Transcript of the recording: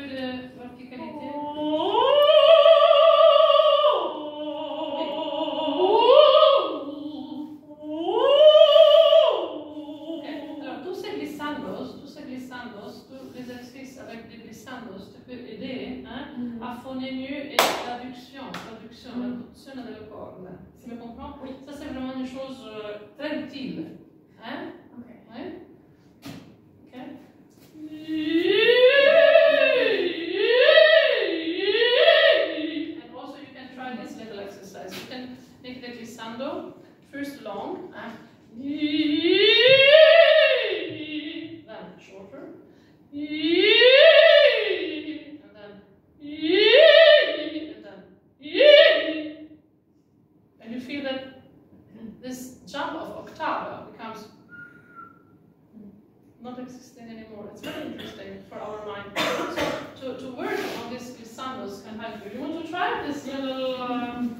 peu de verticalité. Tous les exercices avec des glissandos te peuvent aider à phoner mieux et traduction delle corde. Tu me comprends? Oui. Ça, c'est vraiment une chose très utile. Hein? Ok. Ouais? Ok. And also you can try this little exercise. You can make the glissando first long, then shorter. And you feel that this jump of octave becomes not existing anymore. It's very interesting for our mind. So to work on these glissandos can help you. You want to try this little